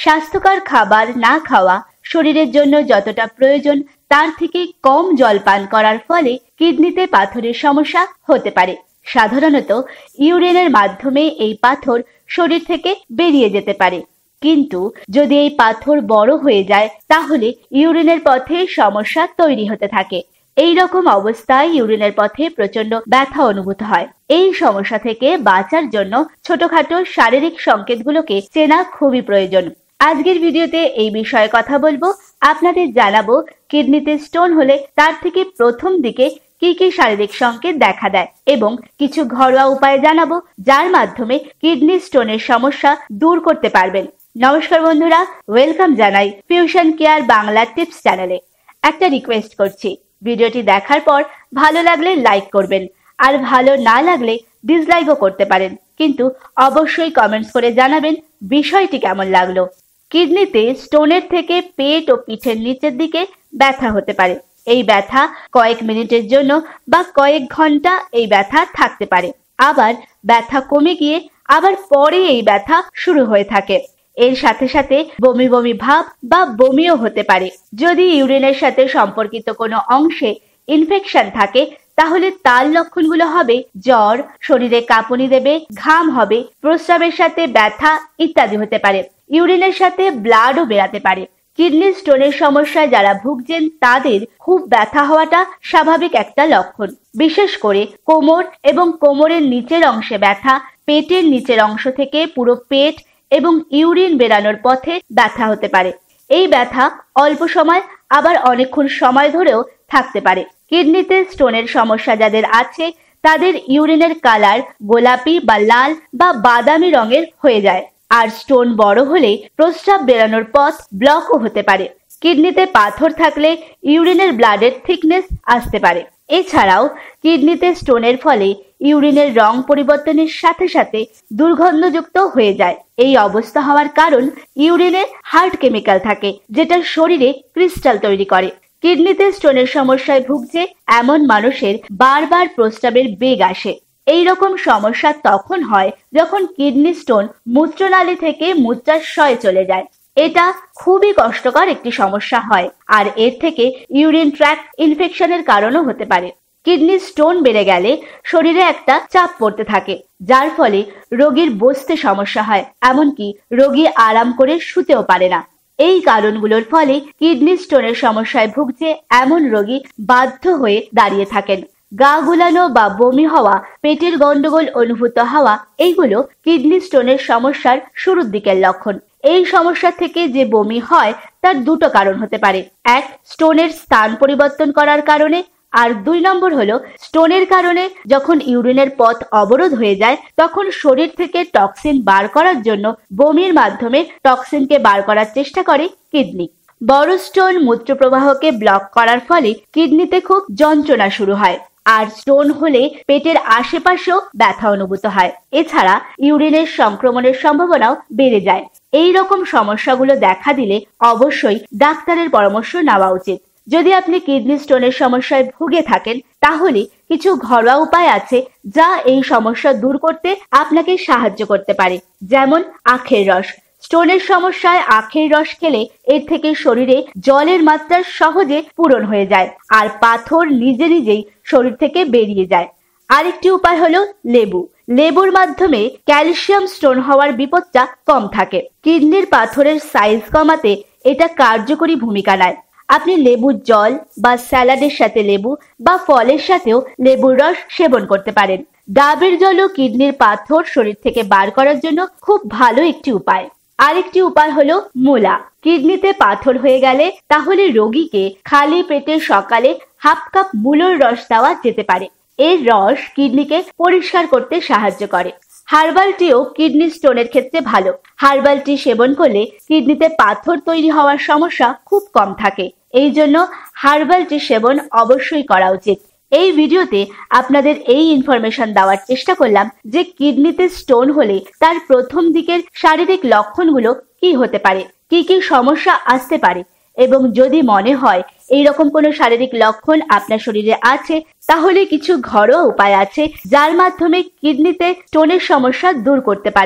স্বাস্থ্যকর খাবার না খাওয়া, শরীরের জন্য যতটা প্রয়োজন তার থেকে কম জল পান করার ফলে কিডনিতে পাথরের সমস্যা হতে পারে। সাধারণত ইউরিনের মাধ্যমে এই পাথর শরীর থেকে বেরিয়ে যেতে পারে, কিন্তু যদি এই পাথর বড় হয়ে যায় তাহলে ইউরিনের পথে সমস্যা তৈরি হতে থাকে। এই রকম অবস্থায় ইউরিনের পথে প্রচন্ড ব্যথা অনুভূত হয়। এই সমস্যা থেকে বাঁচার জন্য ছোটখাটো শারীরিক সংকেতগুলোকে চেনা খুবই প্রয়োজন। আজকের ভিডিওতে এই বিষয়ে কথা বলবো। আপনাদের জানাবো কিডনিতে স্টোন হলে তার থেকে প্রথম দিকে কি কি শারীরিক সংকেত দেখা দেয় এবং কিছু ঘরোয়া উপায় জানাবো যার মাধ্যমে কিডনি স্টোনের সমস্যা দূর করতে পারবেন। নমস্কার বন্ধুরা, ওয়েলকাম জানাই ফিউশন কেয়ার বাংলা টিপস চ্যানেলে। একটা রিকোয়েস্ট করছি, ভিডিওটি দেখার পর ভালো লাগলে লাইক করবেন, আর ভালো না লাগলে ডিসলাইকও করতে পারেন, কিন্তু অবশ্যই কমেন্টস করে জানাবেন বিষয়টি কেমন লাগলো। কিডনিতে স্টোনের থেকে পেট ও পিঠের নিচের দিকে ব্যথা হতে পারে। এই ব্যথা কয়েক মিনিটের জন্য বা কয়েক ঘন্টা এই ব্যথা থাকতে পারে। আবার ব্যথা কমে গিয়ে আবার পরে এই ব্যথা শুরু হয়ে থাকে। এর সাথে সাথে বমি বমি ভাব বা বমিও হতে পারে। যদি ইউরিনের সাথে সম্পর্কিত কোনো অংশে ইনফেকশন থাকে তাহলে তার লক্ষণগুলো হবে জ্বর, শরীরে কাঁপুনি দেবে, ঘাম হবে, প্রস্রাবের সাথে ব্যথা ইত্যাদি হতে পারে। ইউরিনের সাথে ব্লাডও বেরাতে পারে। কিডনি স্টোনের সমস্যায় যারা ভুগছেন তাদের খুব ব্যথা হওয়াটা স্বাভাবিক একটা লক্ষণ। বিশেষ করে কোমর এবং কোমরের নিচের অংশে ব্যথা, পেটের নিচের অংশ থেকে পুরো পেট এবং ইউরিন বেরানোর পথে ব্যথা হতে পারে। এই ব্যথা অল্প সময় আবার অনেকক্ষণ সময় ধরেও থাকতে পারে। কিডনিতে স্টোনের সমস্যা যাদের আছে তাদের ইউরিনের কালার গোলাপি বা লাল বা বাদামি রঙের হয়ে যায়, আর স্টোন বড় হলে প্রস্রাব বেরানোর পথ ব্লকও হতে পারে। কিডনিতে পাথর থাকলে ইউরিনের ব্লাডের থিকনেস আসতে পারে। এছাড়াও কিডনিতে স্টোনের ফলে ইউরিনের রং পরিবর্তনের সাথে সাথে দুর্গন্ধযুক্ত হয়ে যায়। এই অবস্থা হওয়ার কারণ ইউরিনে হার্ড কেমিক্যাল থাকে যেটা শরীরে ক্রিস্টাল তৈরি করে। কিডনিতে স্টোনের সমস্যায় ভুগছে এমন মানুষের বারবার প্রস্রাবের বেগ আসে। এই রকম সমস্যা তখন হয় যখন কিডনি স্টোন মূত্রনালী থেকে মূত্রাশয়ে চলে যায়। এটা খুবই কষ্টকর একটি সমস্যা হয়, আর এর থেকে ইউরিন ট্র্যাক্ট ইনফেকশনের কারণও হতে পারে। কিডনি স্টোন বেড়ে গেলে শরীরে একটা চাপ পড়তে থাকে, যার ফলে রোগীর বসতে সমস্যা হয়, এমনকি রোগী আরাম করে শুতেও পারে না। এই কারণগুলোর ফলে কিডনি স্টোনের সমস্যায় ভুগছে এমন রোগী বাধ্য হয়ে দাঁড়িয়ে থাকেন। গা গুলানো বা বমি হওয়া, পেটের গন্ডগোল অনুভূত হওয়া, এইগুলো কিডনি স্টোনের সমস্যার শুরুর দিকের লক্ষণ। এই সমস্যা থেকে যে বমি হয় তার দুটো কারণ হতে পারে। এক, স্টোনের স্থান পরিবর্তন করার কারণে, আর 2 নম্বর হলো স্টোনের কারণে যখন ইউরিনের পথ অবরোধ হয়ে যায় তখন শরীর থেকে টক্সিন বার করার জন্য বমির মাধ্যমে টক্সিনকে বার করার চেষ্টা করে কিডনি। বড় স্টোন মূত্রপ্রবাহকে ব্লক করার ফলে কিডনিতে খুব যন্ত্রণা শুরু হয়, আর স্টোন হলে পেটের আশেপাশেও ব্যথা অনুভূত হয়। এছাড়া ইউরিনের সংক্রমণের সম্ভাবনাও বেড়ে যায়। এই রকম সমস্যাগুলো দেখা দিলে অবশ্যই ডাক্তারের পরামর্শ নেওয়া উচিত। যদি আপনি কিডনি স্টোনের সমস্যায় ভুগে থাকেন তাহলে কিছু ঘরোয়া উপায় আছে যা এই সমস্যা দূর করতে আপনাকে সাহায্য করতে পারে, যেমন আখের রস। স্টোনের সমস্যায় আখের রস খেলে এর থেকে শরীরে জলের মাত্রা সহজে পূরণ হয়ে যায়, আর পাথর নিজে নিজেই শরীর থেকে বেরিয়ে যায়। আরেকটি উপায় হলো লেবু। লেবুর মাধ্যমে ক্যালসিয়াম স্টোন হওয়ার বিপদটা কম থাকে। কিডনির পাথরের সাইজ কমাতে এটা কার্যকরী ভূমিকা নেয়। আপনি লেবুর জল বা স্যালাডের সাথে লেবু বা ফলের সাথেও লেবুর রস সেবন করতে পারেন। ডাবের জলও কিডনির পাথর শরীর থেকে বার করার জন্য খুব ভালো একটি উপায়। আরেকটি উপায় হলো মূলা। কিডনিতে পাথর হয়ে গেলে তাহলে রোগীকে খালি পেটে সকালে হাফ কাপ মূলোর রস দেওয়া যেতে পারে। এর রস কিডনিকে পরিষ্কার করতে সাহায্য করে। হার্বাল টিও কিডনি স্টোনের ক্ষেত্রে ভালো। হার্বাল টি সেবন করলে কিডনিতে পাথর তৈরি হওয়ার সমস্যা খুব কম থাকে। এই জন্য হার্বাল টি সেবন অবশ্যই করা উচিত। এই ভিডিওতে আপনাদের এই ইনফরমেশন দেওয়ার চেষ্টা করলাম যে কিডনিতে স্টোন হলে তার প্রথম দিকের শারীরিক লক্ষণগুলো কি হতে পারে, কি কি সমস্যা আসতে পারে, এবং যদি মনে হয় এইরকম কোনো শারীরিক লক্ষণ আপনার শরীরে আছে তাহলে কিছু ঘরোয়া উপায় আছে যার মাধ্যমে কিডনিতে স্টোনের সমস্যা দূর করতে পারেন।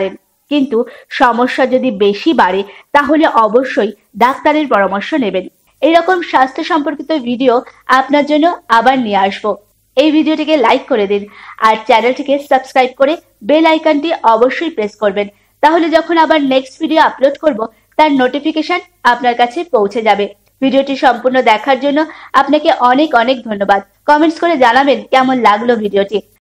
কিন্তু সমস্যা যদি বেশি বাড়ে তাহলে অবশ্যই ডাক্তারের পরামর্শ নেবেন। এরকম স্বাস্থ্য সম্পর্কিত ভিডিও আপনার জন্য আবার নিয়ে আসবো। এই ভিডিওটিকে লাইক করে দিন আর চ্যানেলটিকে সাবস্ক্রাইব করে বেল আইকনটি অবশ্যই প্রেস করবেন। তাহলে যখন আবার নেক্সট ভিডিও আপলোড করব তার নোটিফিকেশন আপনার কাছে পৌঁছে যাবে। ভিডিওটি সম্পূর্ণ দেখার জন্য আপনাকে অনেক অনেক ধন্যবাদ। কমেন্টস করে জানাবেন কেমন লাগলো ভিডিওটি।